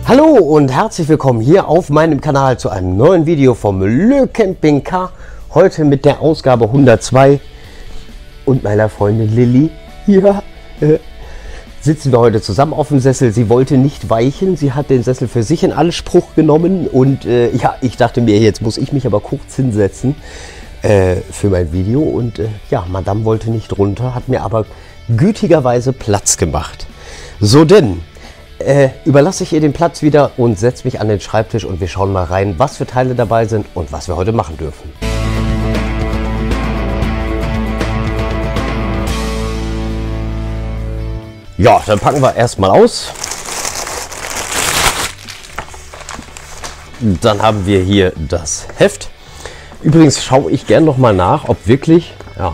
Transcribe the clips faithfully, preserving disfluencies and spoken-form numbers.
Hallo und herzlich willkommen hier auf meinem Kanal zu einem neuen Video vom Le Camping Car. Heute mit der Ausgabe hundertzwei und meiner Freundin Lilly. Ja, äh, sitzen wir heute zusammen auf dem Sessel. Sie wollte nicht weichen, sie hat den Sessel für sich in Anspruch genommen und äh, ja, ich dachte mir, jetzt muss ich mich aber kurz hinsetzen äh, für mein Video und äh, ja, Madame wollte nicht runter, hat mir aber gütigerweise Platz gemacht. So denn, Äh, überlasse ich ihr den Platz wieder und setze mich an den Schreibtisch und wir schauen mal rein, was für Teile dabei sind und was wir heute machen dürfen. Ja, dann packen wir erstmal aus. Dann haben wir hier das Heft. Übrigens schaue ich gern noch mal nach, ob wirklich, ja,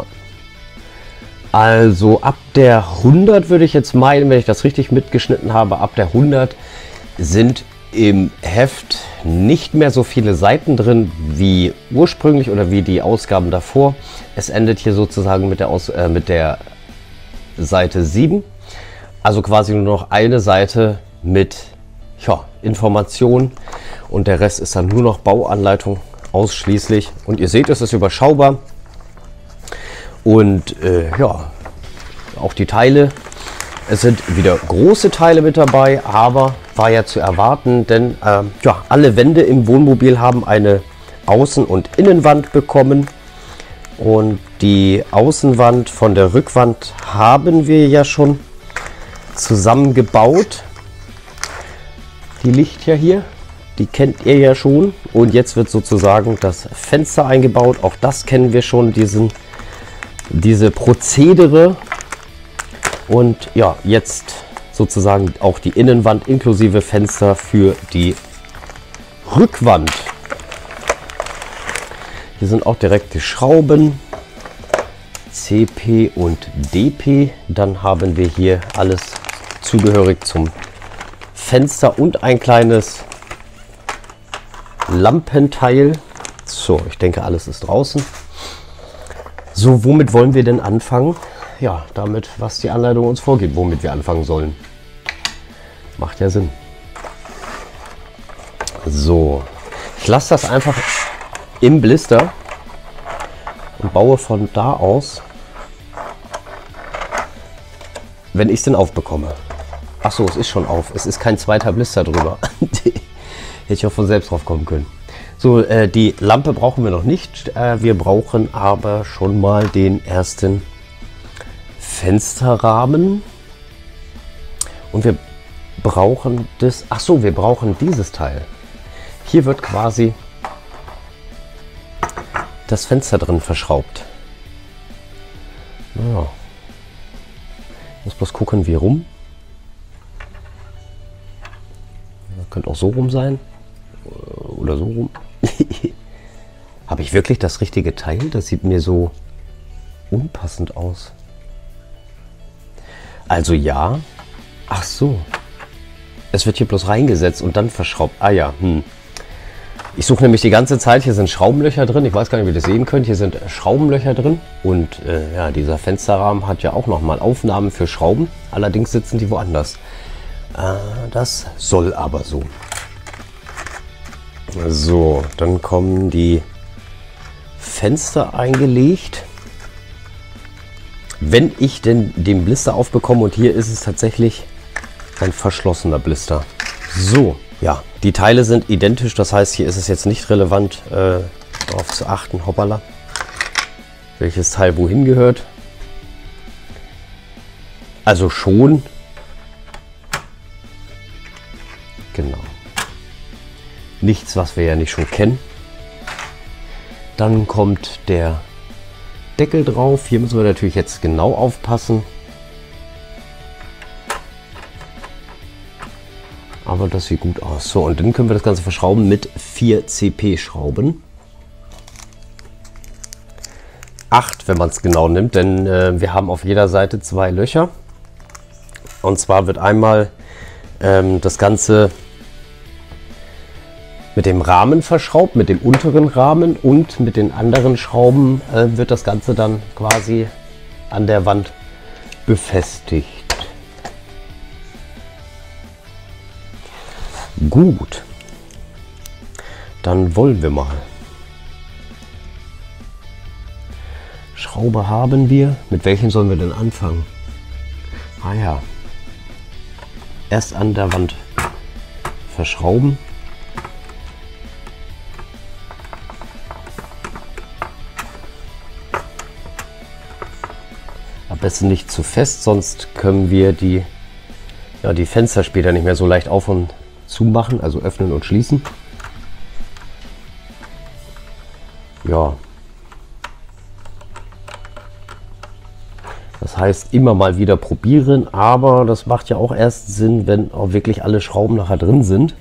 also ab der hundert würde ich jetzt meinen, wenn ich das richtig mitgeschnitten habe, ab der hundert sind im Heft nicht mehr so viele Seiten drin wie ursprünglich oder wie die Ausgaben davor. Es endet hier sozusagen mit der, Aus äh, mit der Seite sieben. Also quasi nur noch eine Seite mit ja, Informationen und der Rest ist dann nur noch Bauanleitung ausschließlich. Und ihr seht, es ist überschaubar. Und äh, ja, auch die Teile, es sind wieder große Teile mit dabei, aber war ja zu erwarten, denn äh, ja, alle Wände im Wohnmobil haben eine Außen- und Innenwand bekommen. Und die Außenwand von der Rückwand haben wir ja schon zusammengebaut. Die liegt ja hier, die kennt ihr ja schon. Und jetzt wird sozusagen das Fenster eingebaut, auch das kennen wir schon, diesen diese Prozedere. Und ja, jetzt sozusagen auch die Innenwand inklusive Fenster für die Rückwand. Hier sind auch direkt die Schrauben C P und D P. Dann haben wir hier alles zugehörig zum Fenster und ein kleines Lampenteil. So, ich denke, alles ist draußen. So, womit wollen wir denn anfangen? Ja, damit, was die Anleitung uns vorgibt, womit wir anfangen sollen. Macht ja Sinn. So, ich lasse das einfach im Blister und baue von da aus, wenn ich es denn aufbekomme. Ach so, es ist schon auf. Es ist kein zweiter Blister drüber. Hätte ich auch von selbst drauf kommen können. So, äh, die Lampe brauchen wir noch nicht. Äh, wir brauchen aber schon mal den ersten Fensterrahmen. Und wir brauchen das. Ach so, wir brauchen dieses Teil. Hier wird quasi das Fenster drin verschraubt. Ja. Ich muss bloß gucken, wie rum. Das könnte auch so rum sein. Oder so rum. Habe ich wirklich das richtige Teil? Das sieht mir so unpassend aus. Also ja. Ach so. Es wird hier bloß reingesetzt und dann verschraubt. Ah ja. Hm. Ich suche nämlich die ganze Zeit. Hier sind Schraubenlöcher drin. Ich weiß gar nicht, wie ihr das sehen könnt. Hier sind Schraubenlöcher drin. Und äh, ja, dieser Fensterrahmen hat ja auch nochmal Aufnahmen für Schrauben. Allerdings sitzen die woanders. Äh, das soll aber so. So, dann kommen die Fenster eingelegt. Wenn ich denn den Blister aufbekomme, und hier ist es tatsächlich ein verschlossener Blister. So, ja, die Teile sind identisch, das heißt, hier ist es jetzt nicht relevant, äh, darauf zu achten, hoppala, welches Teil wohin gehört. Also schon. Genau. Nichts, was wir ja nicht schon kennen. Dann kommt der Deckel drauf. Hier müssen wir natürlich jetzt genau aufpassen. Aber das sieht gut aus. So, und dann können wir das Ganze verschrauben mit vier C P-Schrauben. Acht, wenn man es genau nimmt, denn äh, wir haben auf jeder Seite zwei Löcher. Und zwar wird einmal ähm, das Ganze mit dem Rahmen verschraubt, mit dem unteren Rahmen, und mit den anderen Schrauben äh, wird das Ganze dann quasi an der Wand befestigt. Gut. Dann wollen wir mal. Schraube haben wir. Mit welchem sollen wir denn anfangen? Ah ja. Erst an der Wand verschrauben. Am besten nicht zu fest, sonst können wir die, ja, die Fenster später nicht mehr so leicht auf und zu machen, also öffnen und schließen. Ja. Das heißt, immer mal wieder probieren, aber das macht ja auch erst Sinn, wenn auch wirklich alle Schrauben nachher drin sind.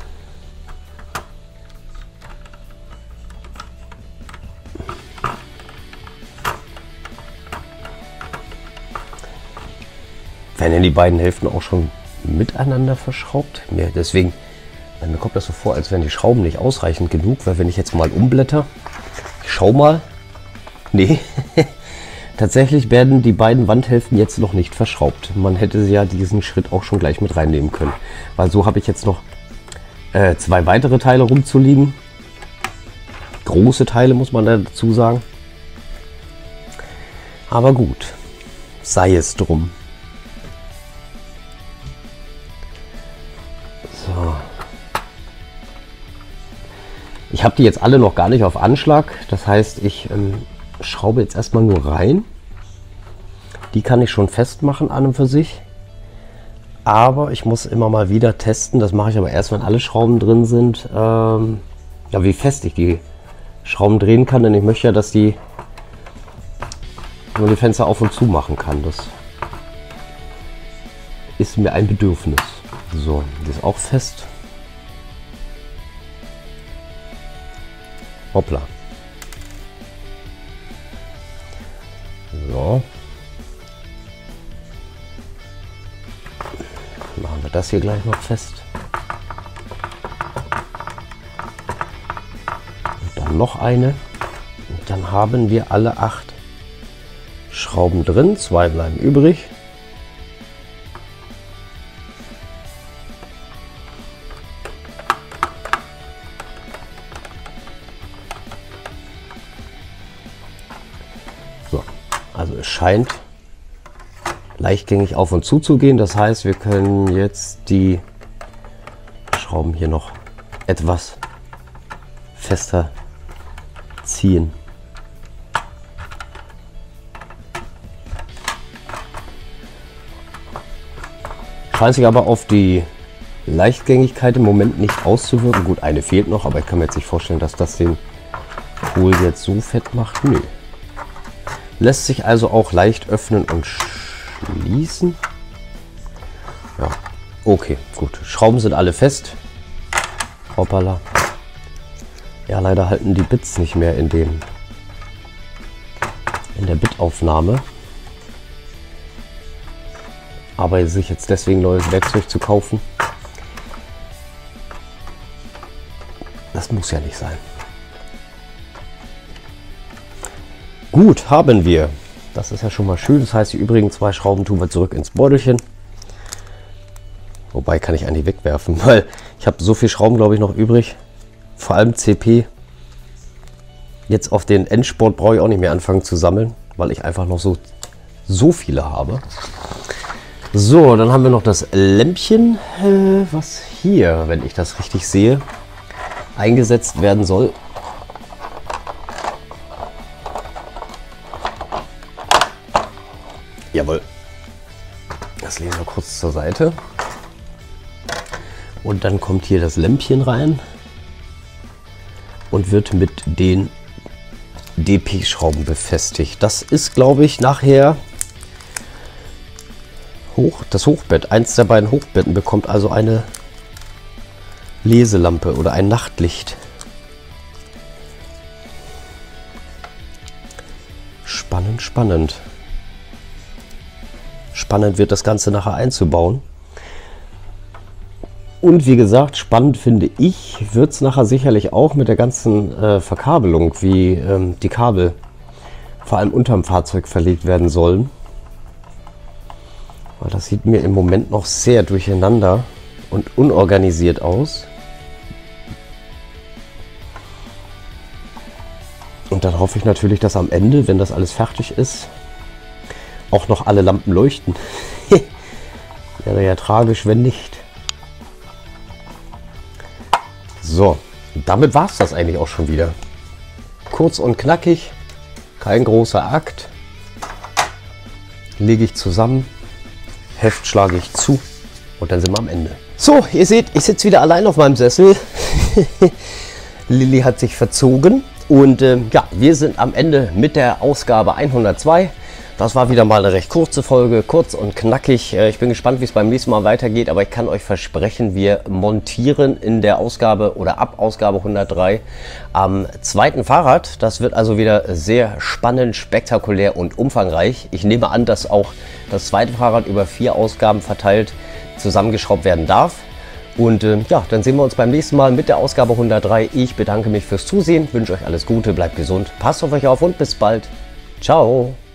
Werden die beiden Hälften auch schon miteinander verschraubt? Mir, deswegen, mir kommt das so vor, als wären die Schrauben nicht ausreichend genug, weil wenn ich jetzt mal umblätter, ich schau mal, nee, tatsächlich werden die beiden Wandhälften jetzt noch nicht verschraubt. Man hätte ja diesen Schritt auch schon gleich mit reinnehmen können, weil so habe ich jetzt noch äh, zwei weitere Teile rumzuliegen. Große Teile muss man dazu sagen. Aber gut, sei es drum. So. Ich habe die jetzt alle noch gar nicht auf Anschlag. Das heißt, ich ähm, schraube jetzt erstmal nur rein. Die kann ich schon festmachen an und für sich. Aber ich muss immer mal wieder testen. Das mache ich aber erst, wenn alle Schrauben drin sind. Ähm, ja, wie fest ich die Schrauben drehen kann. Denn ich möchte ja, dass die nur die Fenster auf und zu machen kann. Das ist mir ein Bedürfnis. So, die ist auch fest. Hoppla. So. Machen wir das hier gleich noch fest. Und dann noch eine. Und dann haben wir alle acht Schrauben drin. Zwei bleiben übrig. Also es scheint leichtgängig auf und zu zu gehen. Das heißt, wir können jetzt die Schrauben hier noch etwas fester ziehen. Scheint sich aber auf die Leichtgängigkeit im Moment nicht auszuwirken. Gut, eine fehlt noch, aber ich kann mir jetzt nicht vorstellen, dass das den Kohl jetzt so fett macht. Nö. Lässt sich also auch leicht öffnen und schließen. Ja, okay, gut. Schrauben sind alle fest. Hoppala. Ja, leider halten die Bits nicht mehr in dem in der Bitaufnahme. Aber sich jetzt deswegen neues Werkzeug zu kaufen, das muss ja nicht sein. Gut, haben wir. Das ist ja schon mal schön. Das heißt, die übrigen zwei Schrauben tun wir zurück ins Beutelchen. Wobei kann ich eigentlich wegwerfen, weil ich habe so viele Schrauben, glaube ich, noch übrig. Vor allem C P. Jetzt auf den Endsport brauche ich auch nicht mehr anfangen zu sammeln, weil ich einfach noch so, so viele habe. So, dann haben wir noch das Lämpchen, äh, was hier, wenn ich das richtig sehe, eingesetzt werden soll. Jawohl. Das legen wir kurz zur Seite. Und dann kommt hier das Lämpchen rein und wird mit den D P-Schrauben befestigt. Das ist, glaube ich, nachher hoch, das Hochbett. Eins der beiden Hochbetten bekommt also eine Leselampe oder ein Nachtlicht. Spannend, spannend. Spannend wird das Ganze nachher einzubauen. Und wie gesagt, spannend finde ich, wird es nachher sicherlich auch mit der ganzen äh, Verkabelung, wie ähm, die Kabel vor allem unterm Fahrzeug verlegt werden sollen. Weil das sieht mir im Moment noch sehr durcheinander und unorganisiert aus. Und dann hoffe ich natürlich, dass am Ende, wenn das alles fertig ist, auch noch alle Lampen leuchten. Wäre ja tragisch, wenn nicht. So, damit war es das eigentlich auch schon wieder. Kurz und knackig, kein großer Akt. Lege ich zusammen, Heft schlage ich zu und dann sind wir am Ende. So, ihr seht, ich sitze wieder allein auf meinem Sessel. Lilly hat sich verzogen. Und äh, ja, wir sind am Ende mit der Ausgabe hundertzwei. Das war wieder mal eine recht kurze Folge, kurz und knackig. Äh, ich bin gespannt, wie es beim nächsten Mal weitergeht, aber ich kann euch versprechen, wir montieren in der Ausgabe oder ab Ausgabe hundertdrei am zweiten Fahrrad. Das wird also wieder sehr spannend, spektakulär und umfangreich. Ich nehme an, dass auch das zweite Fahrrad über vier Ausgaben verteilt zusammengeschraubt werden darf. Und äh, ja, dann sehen wir uns beim nächsten Mal mit der Ausgabe hundertdrei. Ich bedanke mich fürs Zusehen, wünsche euch alles Gute, bleibt gesund, passt auf euch auf und bis bald. Ciao.